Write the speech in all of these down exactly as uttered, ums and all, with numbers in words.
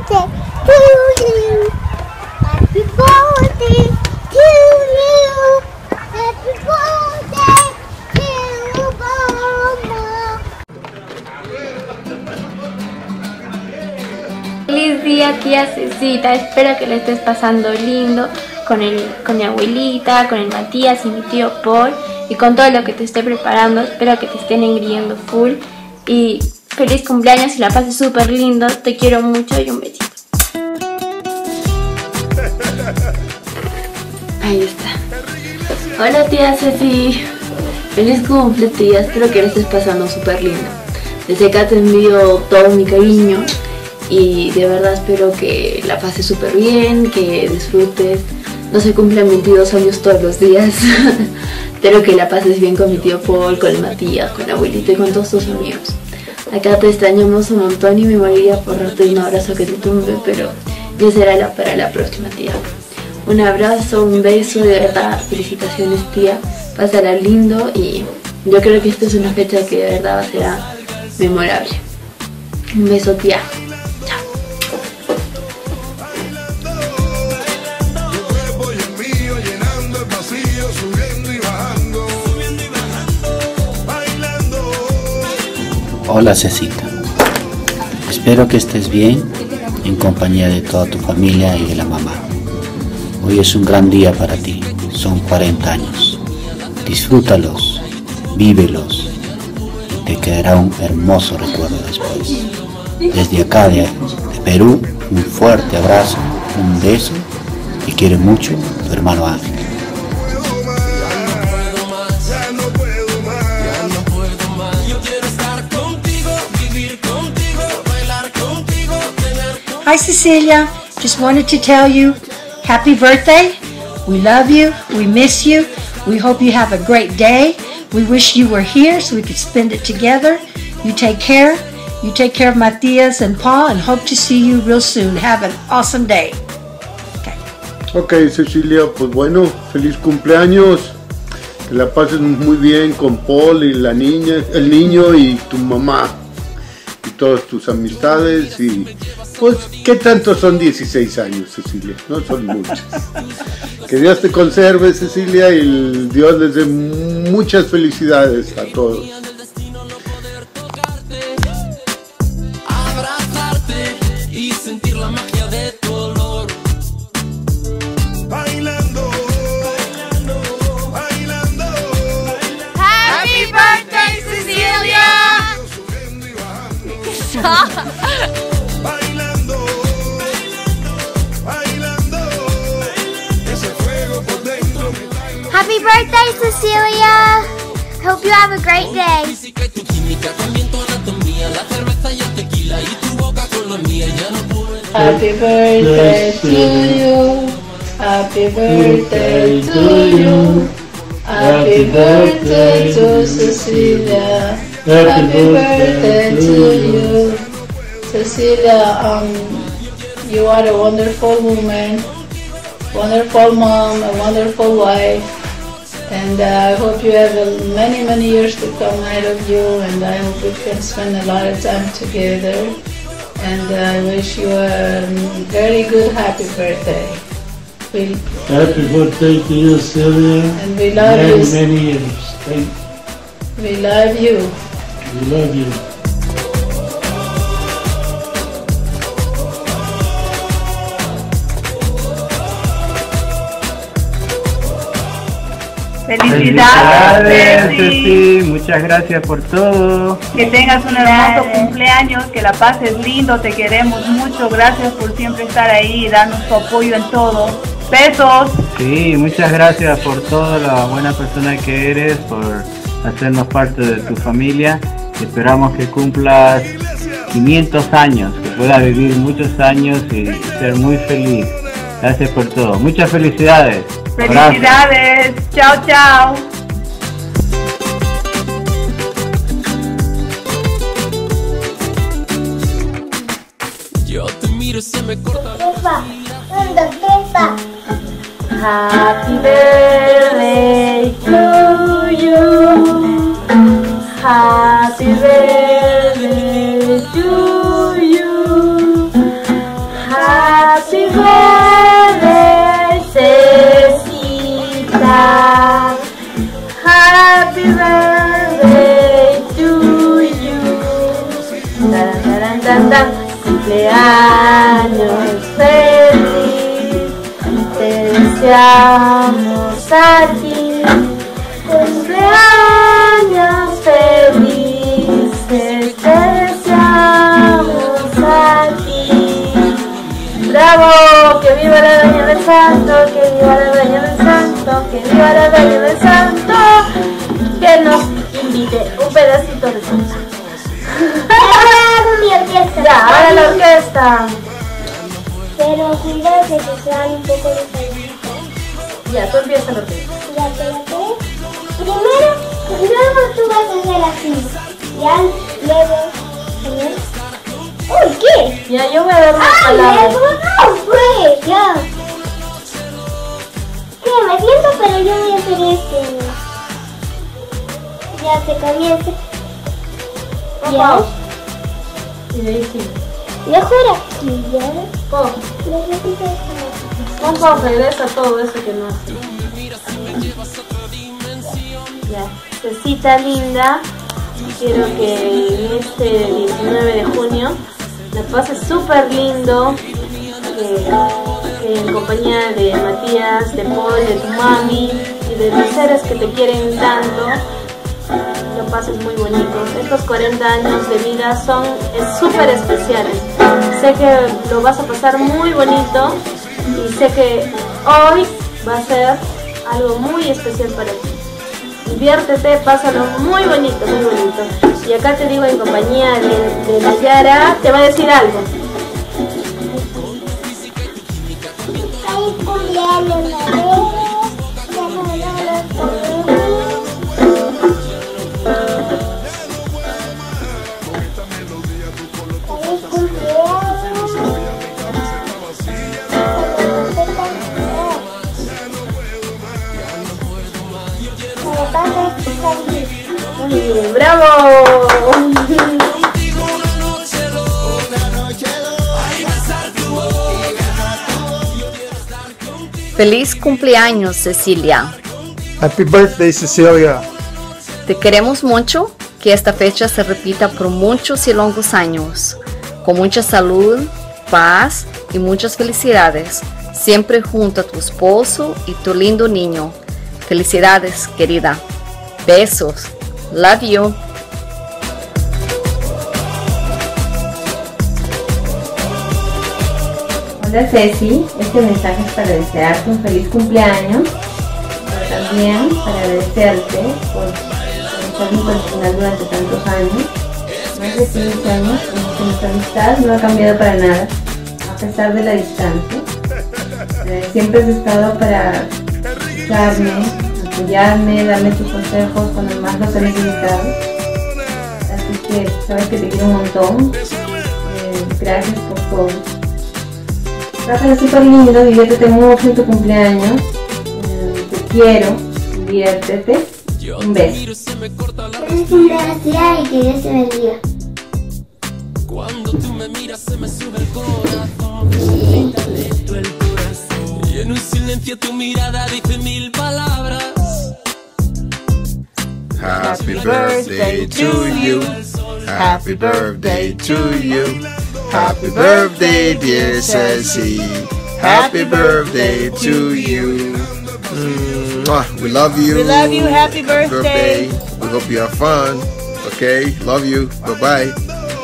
birthday to you. Happy birthday to you. Happy birthday to Mama. Feliz día, tía Cecita. Espero que le estés pasando lindo con, el, con mi abuelita, con el Matías y mi tío Paul y con todo lo que te esté preparando. Espero que te estén engriendo full y feliz cumpleaños y la pases súper lindo. Te quiero mucho y un besito. Ahí está. Hola tía Ceci. Feliz cumple tía, espero que lo estés pasando súper lindo. Desde acá te envío todo mi cariño y de verdad espero que la pases súper bien, que disfrutes. No se cumplen veintidós años todos los días. Espero que la pases bien con mi tío Paul, con el Matías, con la abuelita y con todos tus amigos. Acá te extrañamos un montón y me moriría por darte un abrazo que te tumbe, pero ya será la, para la próxima tía. Un abrazo, un beso, de verdad, felicitaciones tía, pásala lindo y yo creo que esta es una fecha que de verdad será memorable. Un beso tía. Hola Cecita, espero que estés bien en compañía de toda tu familia y de la mamá. Hoy es un gran día para ti, son cuarenta años. Disfrútalos, vívelos y te quedará un hermoso recuerdo después. Desde acá de, de Perú, un fuerte abrazo, un beso, te quiere mucho tu hermano Ángel. Hi Cecilia, just wanted to tell you happy birthday. We love you, we miss you, we hope you have a great day. We wish you were here so we could spend it together. You take care, you take care of Matías and Paul and hope to see you real soon. Have an awesome day. Okay. Ok Cecilia, pues bueno, feliz cumpleaños. Que la pases muy bien con Paul y la niña, el niño y tu mamá. Y todas tus amistades y pues ¿qué tanto son dieciséis años Cecilia? No son muchos. Que Dios te conserve Cecilia y el Dios les dé muchas felicidades a todos. Abrazarte y sentir la magia de tu olor. Bailando, bailando, bailando. Happy birthday Cecilia. Bailando, bailando, bailando. Ese fuego por dentro. Happy birthday, Cecilia. Hope you have a great day. Tu química también tu anatomía, la cerveza y el tequila y tu boca con la mía ya no puedo. Happy birthday to you. Happy birthday to you. Happy birthday to Cecilia. Happy birthday to you. Cecilia, um, you are a wonderful woman, wonderful mom, a wonderful wife, and uh, I hope you have uh, many, many years to come ahead of you, and I hope we can spend a lot of time together, and I wish you a very good happy birthday. We, Happy birthday to you, Celia. And we love many, you. Many years. Thank you. We love you. We love you. Felicidades, Ceci, muchas gracias por todo. Que tengas un hermoso cumpleaños, que la pases lindo, te queremos mucho, gracias por siempre estar ahí y darnos tu apoyo en todo. Besos. Sí, muchas gracias por toda la buena persona que eres, por hacernos parte de tu familia. Esperamos que cumplas quinientos años, que puedas vivir muchos años y ser muy feliz. Gracias por todo. Muchas felicidades. Felicidades. Chao, chao. Yo te miro y se me corta. Happy birthday to you. Happy birthday to you. Cumpleaños feliz, te deseamos a ti. Cumpleaños felices, te deseamos a ti. ¡Bravo! ¡Que viva la Dueña del Santo! ¡Que viva la Dueña del Santo! ¡Que viva la Dueña del Santo! Que nos invite un pedacito de salsa. Ahora hago mi orquesta. Ya, ahora la orquesta. Pero cuidado que se sean un poco de salsa. Ya, tú empiezas la orquesta. Ya, espérate. Primero, luego tú vas a hacer así. Ya, luego. ¿eh? ¡Uy, qué! Ya, yo voy a dar una ¡Ah, palabra. luego no! Pues, ya. ¿Qué? Me siento, pero yo voy a hacer este. Ya se comienza. Ya. Y de ahí sí. Mejor aquí, ya. Pon, Necesito esto. pon pausa, regresa todo eso que no hace. Ya, Cecita linda, quiero que en este diecinueve de junio la pases súper lindo, que, que en compañía de Matías, de Paul, de tu mami y de los seres que te quieren tanto. Lo pases muy bonito. Estos cuarenta años de vida son súper especiales. Sé que lo vas a pasar muy bonito y sé que hoy va a ser algo muy especial para ti. Diviértete, pásalo muy bonito, muy bonito. Y acá te digo en compañía de, de Nayara, te va a decir algo. Feliz cumpleaños, Nayara. Muy bien, bravo. Feliz cumpleaños, Cecilia. Happy birthday, Cecilia. Te queremos mucho, que esta fecha se repita por muchos y longos años, con mucha salud, paz y muchas felicidades, siempre junto a tu esposo y tu lindo niño. Felicidades, querida. Besos. Love you. Hola Ceci, este mensaje es para desearte un feliz cumpleaños, pero también para agradecerte por, por estar incondicional durante tantos años, más de quince años, en que nuestra amistad no ha cambiado para nada, a pesar de la distancia. Eh, siempre has estado para escucharme, apoyarme, darme tus consejos cuando más los he necesitado. Así que sabes que te quiero un montón. Eh, gracias por todo. Pásala súper lindo, diviértete mucho en tu cumpleaños. Eh, te quiero, diviértete. Un beso. Feliz cumpleaños y que Dios te bendiga. Cuando tú me miras se me sube el corazón, lenta lento el corazón, y en un silencio tu mirada dice mil palabras. Happy birthday to you. Happy birthday to you. Happy birthday, dear Ceci. Happy birthday to you. Mwah. We love you. We love you. Happy birthday. birthday. We hope you have fun. Okay, love you. Bye bye.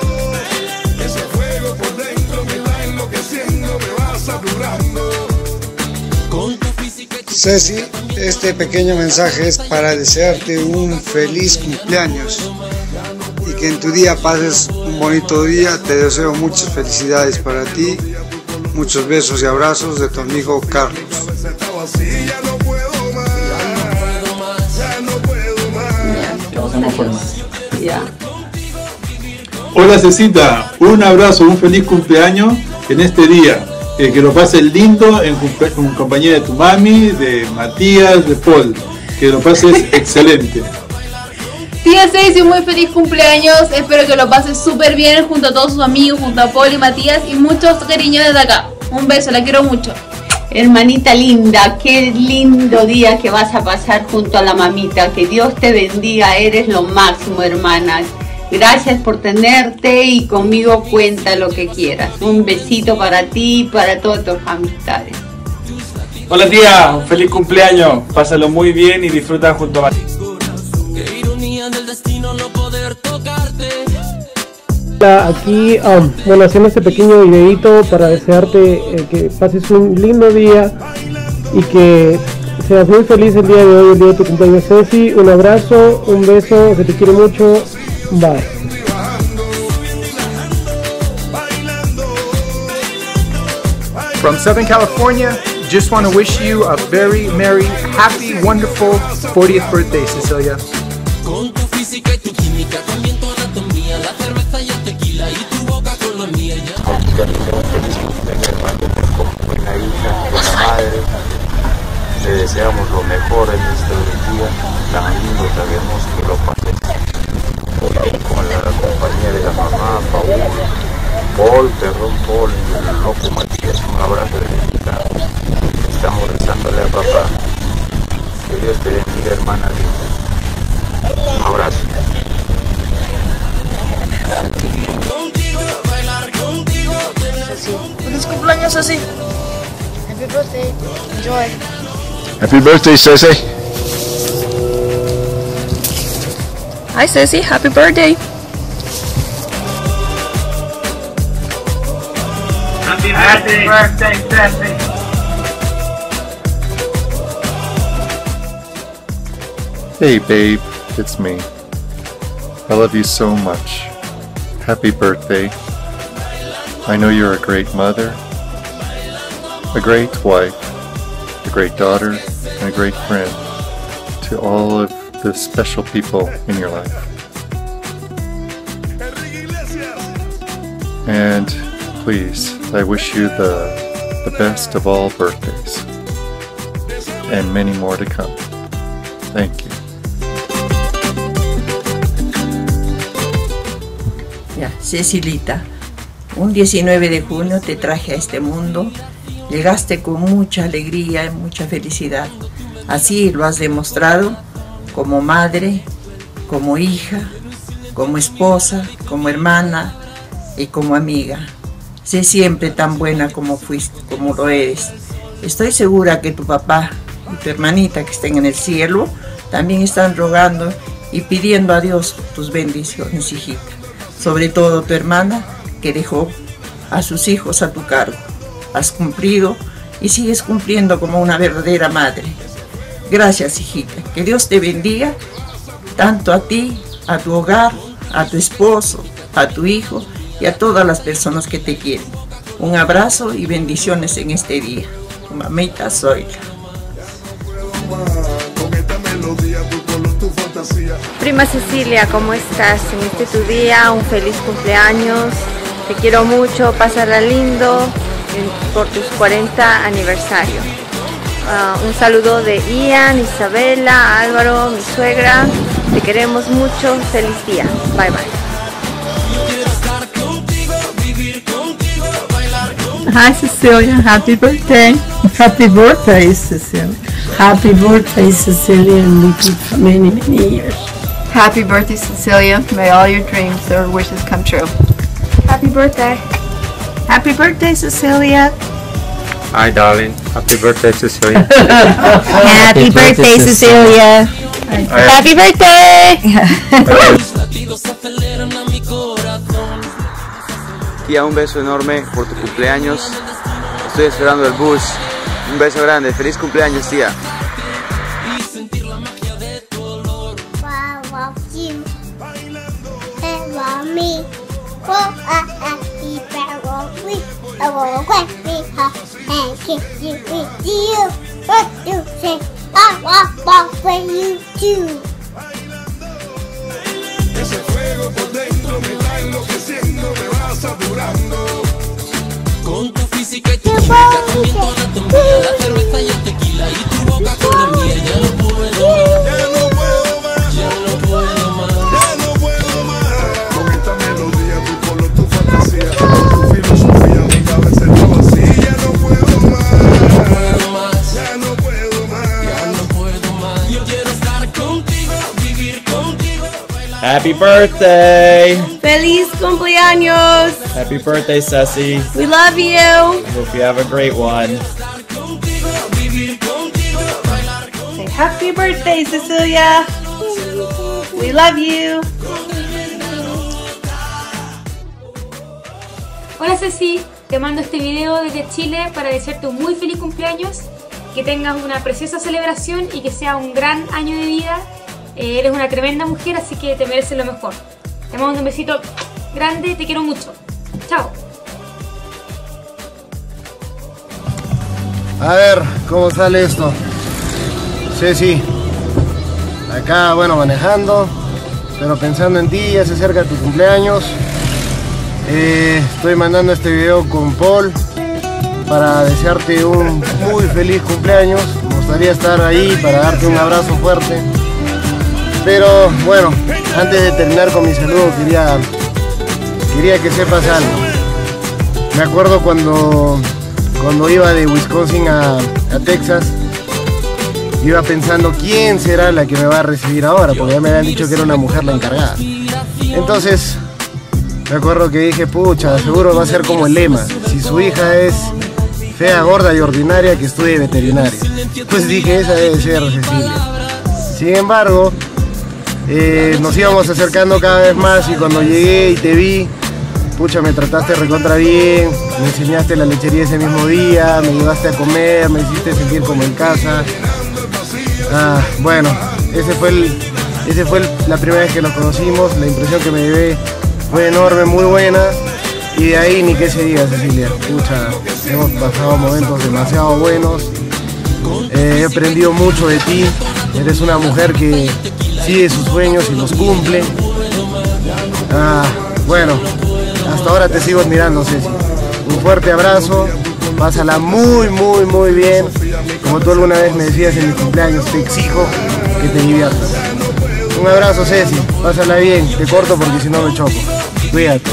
Ceci, este pequeño mensaje es para desearte un feliz cumpleaños y que en tu día pases un bonito día. Te deseo muchas felicidades para ti, muchos besos y abrazos de tu amigo Carlos. Hola Cecita, un abrazo, un feliz cumpleaños en este día. Eh, que lo pases lindo en, en compañía de tu mami, de Matías, de Paul. Que lo pases excelente. Tía Ceci, muy feliz cumpleaños. Espero que lo pases súper bien junto a todos sus amigos, junto a Paul y Matías. Y muchos cariños desde acá. Un beso, la quiero mucho. Hermanita linda, qué lindo día que vas a pasar junto a la mamita. Que Dios te bendiga, eres lo máximo, hermana. Gracias por tenerte y conmigo cuenta lo que quieras. Un besito para ti y para todas tus amistades. Hola tía, un feliz cumpleaños. Pásalo muy bien y disfruta junto a... Qué ironía del destino no poder tocarte. Hola, aquí, um, bueno, haciendo este pequeño videito para desearte eh, que pases un lindo día y que seas muy feliz el día de hoy, el día de tu cumpleaños, Ceci. Un abrazo, un beso, que te quiero mucho. Bye. From Southern California, just want to wish you a very merry, happy, wonderful fortieth birthday, Cecilia. Con tu física y tu química, también tu anatomía, la cerveza y el tequila y tu boca con la mía. Buena hija, buena madre. Te deseamos lo mejor en este día, tan lindo, tan hermoso que lo pases. Con la compañía de la mamá, Paul, Paul, perdón, Paul, el loco Matías, un abrazo de vida. Estamos rezándole a papá. Que Dios te bendiga, hermana linda. Un abrazo. Feliz cumpleaños, Ceci. Happy birthday. Enjoy. Happy birthday, Ceci. Hi, Ceci. Happy birthday. Happy birthday, birthday, Ceci. Hey babe, it's me. I love you so much. Happy birthday. I know you're a great mother, a great wife, a great daughter, and a great friend to all of the special people in your life. And please, I wish you the, the best of all birthdays and many more to come. Thank you. Ya, Cecilita, un diecinueve de junio te traje a este mundo. Llegaste con mucha alegría y mucha felicidad. Así lo has demostrado como madre, como hija, como esposa, como hermana y como amiga. Sé siempre tan buena como fuiste, como lo eres. Estoy segura que tu papá y tu hermanita que estén en el cielo también están rogando y pidiendo a Dios tus bendiciones, hijita. Sobre todo tu hermana que dejó a sus hijos a tu cargo. Has cumplido y sigues cumpliendo como una verdadera madre. Gracias, hijita. Que Dios te bendiga tanto a ti, a tu hogar, a tu esposo, a tu hijo y a todas las personas que te quieren. Un abrazo y bendiciones en este día. Tu mamita Zoila. Prima Cecilia, ¿cómo estás? En este tu día, un feliz cumpleaños. Te quiero mucho, pásala lindo por tus cuarenta aniversario. Uh, un saludo de Ian, Isabela, Álvaro, mi suegra. Te queremos mucho. Feliz día. Bye bye. Hi Cecilia, happy birthday. Happy birthday, Cecilia. Happy birthday, Cecilia, and we keep for many, many years. Happy birthday, Cecilia. May all your dreams or wishes come true. Happy birthday. Happy birthday, Cecilia. Hi darling, happy birthday Cecilia. Happy birthday, Cecilia. Happy birthday. Tía, un beso enorme por tu cumpleaños. Estoy esperando el bus. Un beso grande. Feliz cumpleaños, tía. Ese fuego por dentro me va enloqueciendo, me va saturando. Con tu física y tu química, también tu anatomía, la cerveza y el tequila y tu boca con la mía. Ya no puedo más, ya no puedo más, ya no puedo más, ya no puedo más. Con esta melodía, tu color, tu fantasía, tu filosofía, mi cabeza está vacía. Ya no puedo más, ya no puedo más, ya no puedo más, ya no puedo más. Yo quiero estar contigo, vivir contigo. Happy birthday! Feliz cumpleaños! Happy birthday, Ceci. We love you! I hope you have a great one. Say happy birthday, Cecilia! We love you! Hola Ceci, te mando este video desde Chile para desearte un muy feliz cumpleaños, que tengas una preciosa celebración y que sea un gran año de vida. Eh, eres una tremenda mujer, así que te mereces lo mejor. Te mando un besito grande, te quiero mucho. Chao. A ver, ¿cómo sale esto? Ceci, acá, bueno, manejando, pero pensando en ti, ya se acerca tu cumpleaños. Eh, estoy mandando este video con Paul para desearte un muy feliz cumpleaños. Me gustaría estar ahí para darte un abrazo fuerte. Pero bueno, antes de terminar con mi saludo quería, quería que sepas algo. Me acuerdo cuando, cuando iba de Wisconsin a, a Texas, iba pensando quién será la que me va a recibir ahora, porque ya me habían dicho que era una mujer la encargada. Entonces me acuerdo que dije, pucha, seguro va a ser como el lema, si su hija es fea, gorda y ordinaria, que estudie veterinaria. Pues dije, esa debe ser Cecilia. Sin embargo, Eh, nos íbamos acercando cada vez más y cuando llegué y te vi, pucha, me trataste recontra bien, me enseñaste la lechería ese mismo día, me llevaste a comer, me hiciste sentir como en casa. Ah, bueno, ese fue el, ese fue el, la primera vez que nos conocimos, la impresión que me llevé fue enorme, muy buena, y de ahí ni qué se diga, Cecilia. Pucha, hemos pasado momentos demasiado buenos, eh, he aprendido mucho de ti, eres una mujer que sigue sus sueños y los cumple. Ah, bueno, hasta ahora te sigo admirando, Ceci. Un fuerte abrazo, pásala muy, muy, muy bien. Como tú alguna vez me decías en mi cumpleaños, te exijo que te diviertas. Un abrazo, Ceci, pásala bien, te corto porque si no me choco. Cuídate.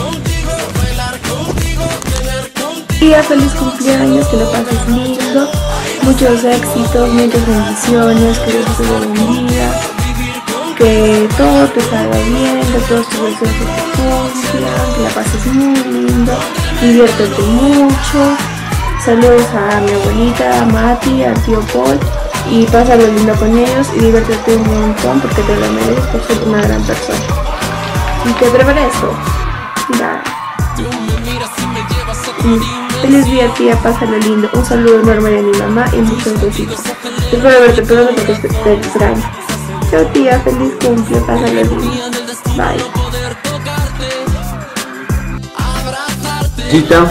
Día, feliz cumpleaños, que lo pases lindo, muchos éxitos, muchas bendiciones, que Dios te bendiga. Que todo te salga bien, que todos tus deseos se te cumplan, que la pases muy lindo, diviértete mucho. Saludos a mi abuelita, a Mati, al tío Paul, y pásalo lindo con ellos y diviértete un montón porque te lo mereces por ser una gran persona. ¿Y qué te parece? Nada. Feliz día, tía, pásalo lindo. Un saludo enorme de mi mamá y muchos besitos. Espero verte pronto porque te extraño. Chao tía, feliz cumple, pásalo lindo. Bye. Cita,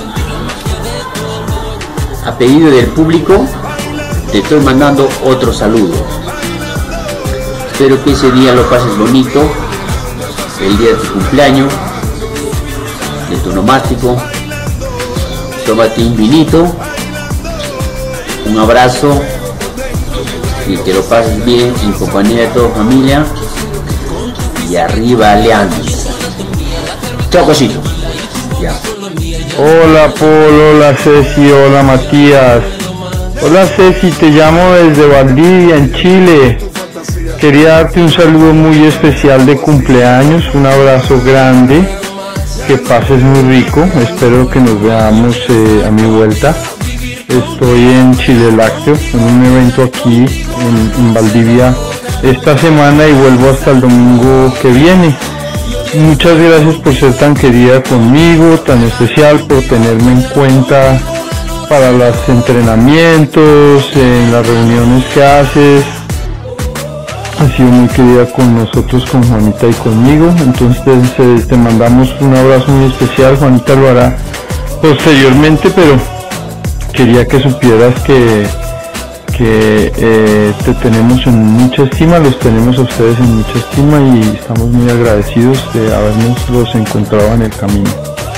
a pedido del público, te estoy mandando otro saludo. Espero que ese día lo pases bonito, el día de tu cumpleaños, de tu nomástico. Tómate un vinito, un abrazo, y que lo pases bien en compañía de toda familia. Y arriba Alianza. Chao, cosito. Ya. Hola Paul, hola Ceci, hola Matías. Hola Ceci, te llamo desde Valdivia, en Chile. Quería darte un saludo muy especial de cumpleaños, un abrazo grande, que pases muy rico. Espero que nos veamos eh, a mi vuelta. Estoy en Chile Lácteo, en un evento aquí en, en Valdivia esta semana y vuelvo hasta el domingo que viene. Muchas gracias por ser tan querida conmigo, tan especial, por tenerme en cuenta para los entrenamientos, en las reuniones que haces. Has sido muy querida con nosotros, con Juanita y conmigo. Entonces eh, te mandamos un abrazo muy especial. Juanita lo hará posteriormente, pero quería que supieras que, que eh, te tenemos en mucha estima, los tenemos a ustedes en mucha estima y estamos muy agradecidos de habernos los encontrado en el camino.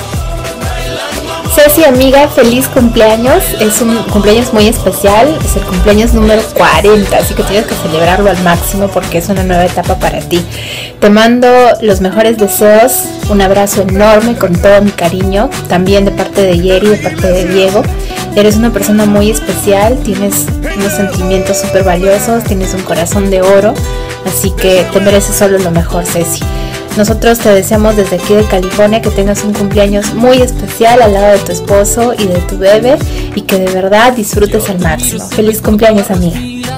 Ceci, amiga, feliz cumpleaños. Es un cumpleaños muy especial, es el cumpleaños número cuarenta, así que tienes que celebrarlo al máximo porque es una nueva etapa para ti. Te mando los mejores deseos, un abrazo enorme con todo mi cariño, también de parte de Yeri, de parte de Diego, Eres una persona muy especial, tienes unos sentimientos súper valiosos, tienes un corazón de oro, así que te mereces solo lo mejor, Ceci. Nosotros te deseamos desde aquí de California que tengas un cumpleaños muy especial al lado de tu esposo y de tu bebé y que de verdad disfrutes al máximo. Feliz cumpleaños, amiga.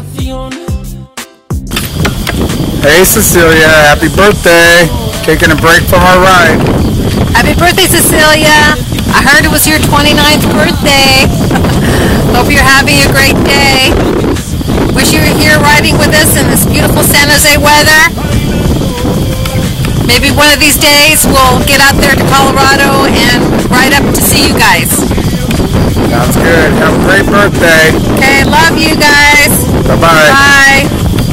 Hey Cecilia, happy birthday. Taking a break from our ride. Happy birthday, Cecilia. I heard it was your twenty-ninth birthday. Hope you're having a great day. Wish you were here riding with us in this beautiful San Jose weather. Maybe one of these days we'll get out there to Colorado and ride up to see you guys. Sounds good. Have a great birthday. Okay, love you guys. Bye-bye. Bye.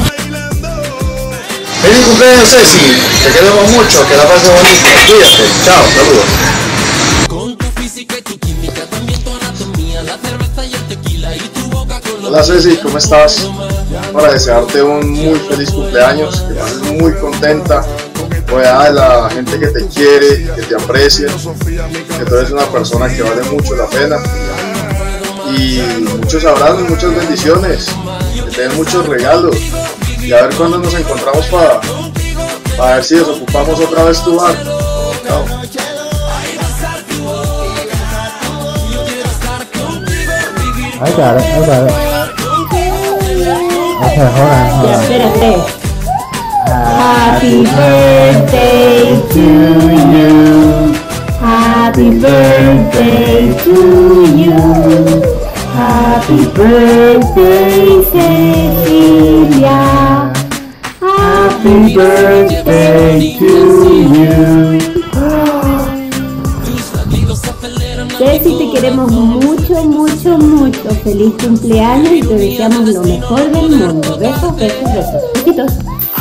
Feliz cumpleaños, Ceci. Te queremos mucho. Que la pases bonito. Cuídate. Chao. Saludos. Hola Ceci, ¿cómo estás? Para desearte un muy feliz cumpleaños, que pases muy contenta, rodeada de la gente que te quiere, que te aprecia, que tú eres una persona que vale mucho la pena. Y muchos abrazos, muchas bendiciones, que te den muchos regalos. Y a ver cuándo nos encontramos para, para ver si desocupamos otra vez tu bar. Chao. I got it, I got it. Okay, hold on, hold on. Espérate. Happy birthday to you. Happy birthday to you. Happy birthday, Cecilia. Happy birthday to you. Ceci, te queremos mucho, mucho, mucho. Feliz cumpleaños y te deseamos lo mejor del mundo. Besos, besos, besos. Besitos.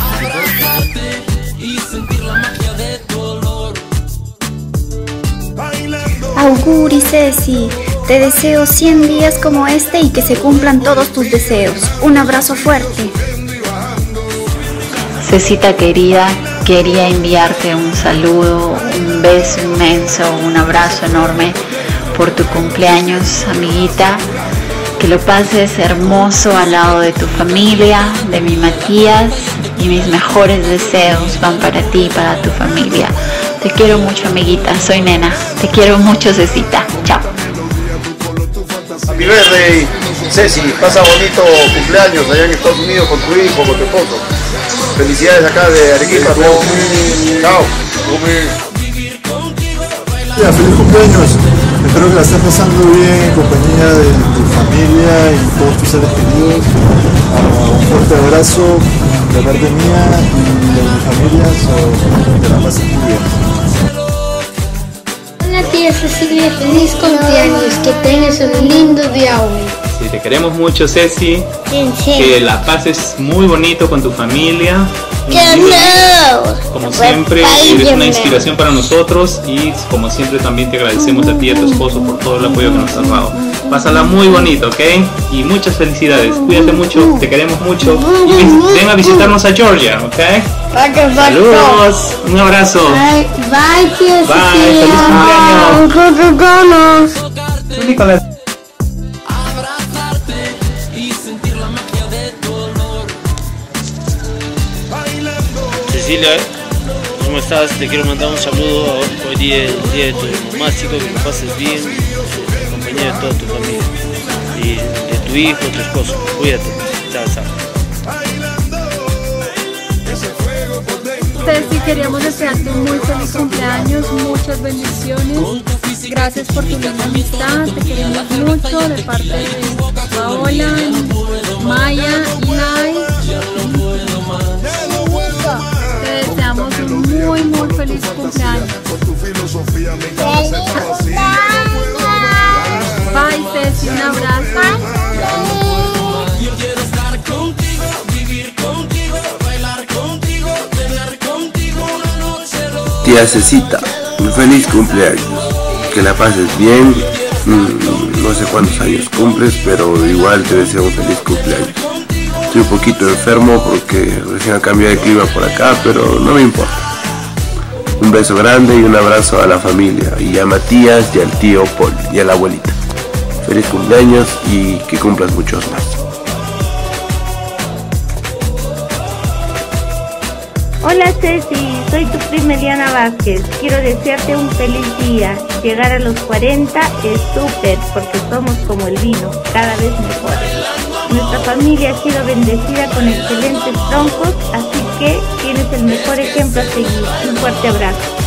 Auguri, Ceci, te deseo cien días como este y que se cumplan todos tus deseos. Un abrazo fuerte. Cecita querida, quería enviarte un saludo, un beso inmenso, un abrazo enorme por tu cumpleaños, amiguita. Que lo pases hermoso al lado de tu familia, de mi Matías, y mis mejores deseos van para ti y para tu familia. Te quiero mucho, amiguita, soy Nena. Te quiero mucho, Cecita. Chao. Happy birthday, Ceci, pasa bonito cumpleaños allá en Estados Unidos con tu hijo, con tu esposo. Felicidades acá de Arequipa. Chao. Ya, feliz cumpleaños. Espero que la estés pasando bien en compañía de tu familia y todos tus seres queridos. Uh, un fuerte abrazo de parte mía y de mi familia. So, que la pases muy bien. Hola tía Cecilia, feliz cumpleaños. Que tengas un lindo día hoy. Sí, te queremos mucho, Ceci. ¿En serio? Que la pases muy bonito con tu familia. ¡Que no! Como siempre, eres una inspiración para nosotros y como siempre también te agradecemos a ti y a tu esposo por todo el apoyo que nos has dado. Pásala muy bonito, ¿ok? Y muchas felicidades. Cuídate mucho, te queremos mucho. Y ven, ven a visitarnos a Georgia, ¿ok? Saludos, un abrazo. Bye, bye tía Bye, Cecilia. feliz cumpleaños. Tú, Nicolás. Cecilia, ¿cómo estás? Te quiero mandar un saludo hoy día, el día de tu nomástico, que lo pases bien, en compañía de toda tu familia y de tu hijo, tu esposo. Cuídate. Chao, chao. Ceci, queríamos desearte un muy feliz cumpleaños, muchas bendiciones. Gracias por tu linda amistad, te queremos mucho de parte de Paola, Maya y Lai. Te deseamos un muy muy feliz cumpleaños. Bye Ceci, un abrazo. Tía Cecita, un feliz cumpleaños. Que la pases bien. Mm, no sé cuántos años cumples, pero igual te deseo un feliz cumpleaños. Estoy un poquito enfermo porque recién ha cambiado de clima por acá, pero no me importa. Un beso grande y un abrazo a la familia, y a Matías y al tío Paul y a la abuelita. Feliz cumpleaños y que cumplas muchos más. Hola Ceci, soy tu prima Eliana Vázquez. Quiero desearte un feliz día. Llegar a los cuarenta es súper porque somos como el vino, cada vez mejores. Nuestra familia ha sido bendecida con excelentes troncos, así que tienes el mejor ejemplo a seguir. Un fuerte abrazo.